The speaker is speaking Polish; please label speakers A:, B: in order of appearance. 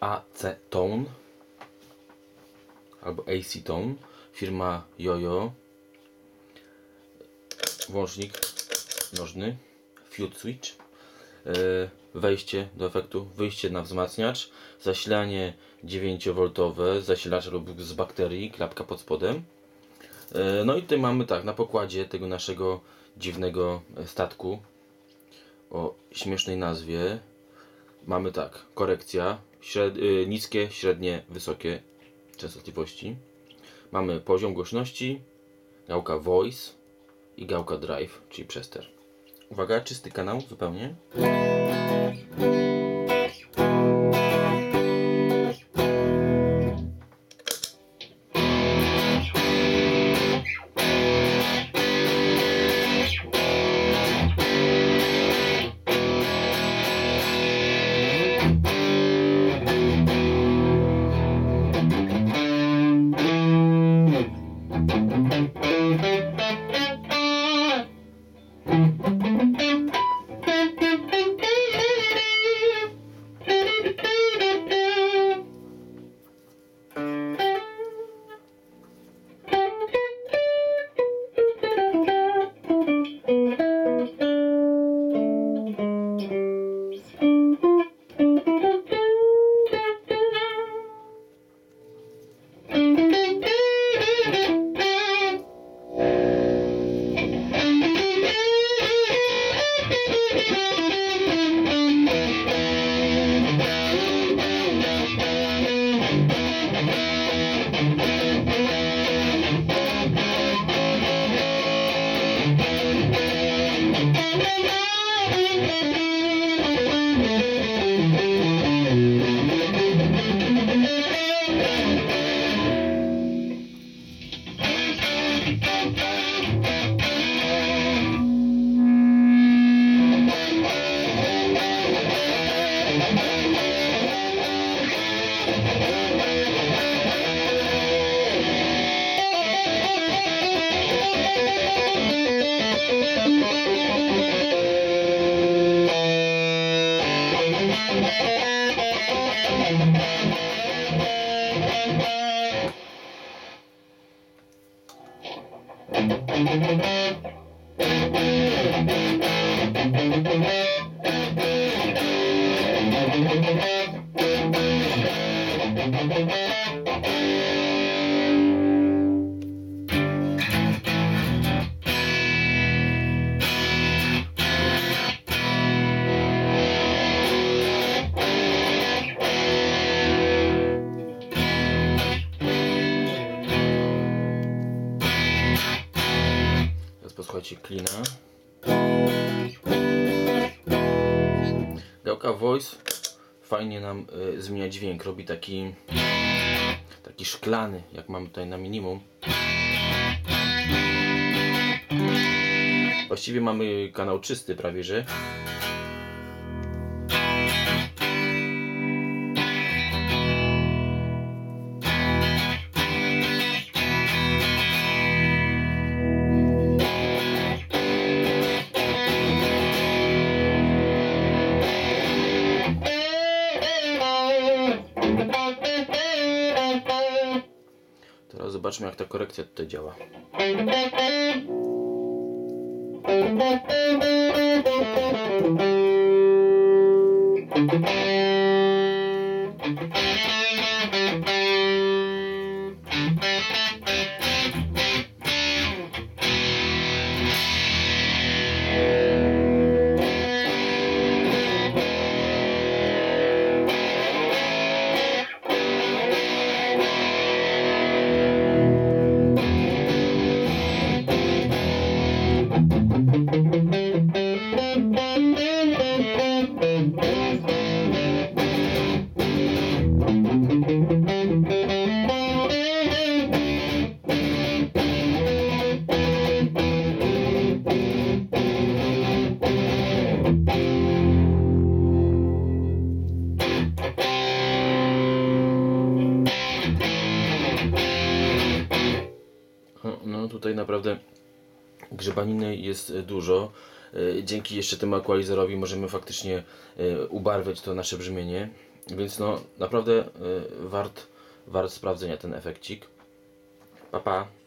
A: AC-Tone albo AC-Tone, firma Jojo. Włącznik nożny, fuse switch, wejście do efektu, wyjście na wzmacniacz, zasilanie 9V, zasilacz lub z bakterii, klapka pod spodem. No i tutaj mamy tak, na pokładzie tego naszego dziwnego statku o śmiesznej nazwie mamy tak, korekcja, niskie, średnie, wysokie częstotliwości. Mamy poziom głośności, gałka voice i gałka drive, czyli przester. Uwaga, czysty kanał zupełnie. Posłuchajcie klina. Gałka voice fajnie nam zmienia dźwięk, robi taki szklany, jak mamy tutaj na minimum. Właściwie mamy kanał czysty prawie że. Teraz zobaczmy, jak ta korekcja tutaj działa. No tutaj naprawdę grzebaniny jest dużo. Dzięki jeszcze temu equalizorowi możemy faktycznie ubarwiać to nasze brzmienie. Więc no naprawdę wart sprawdzenia ten efekcik. Pa, pa.